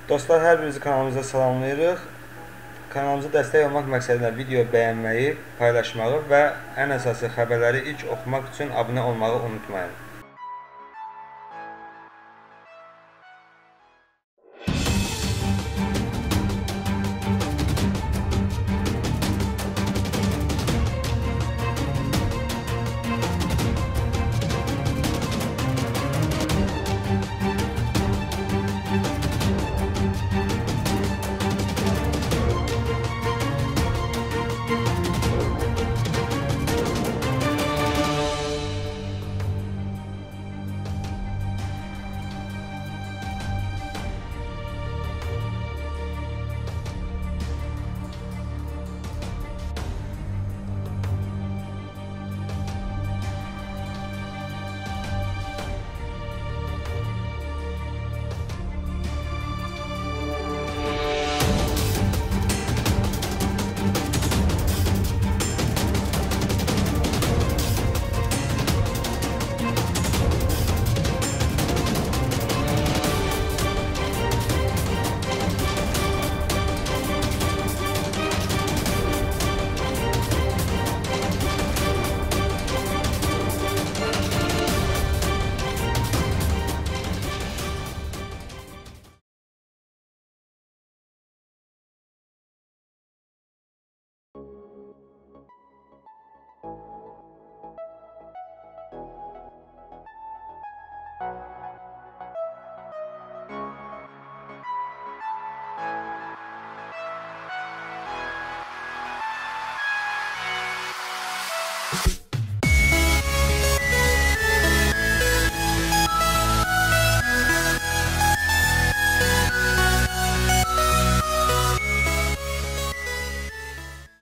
Dostlar, hər birinizi kanalımıza salamlayırıq. Kanalımıza dəstək olmaq məqsədlə video bəyənməyi, paylaşmağı və ən əsası xəbərləri ilk oxumaq üçün abunə olmağı unutmayın.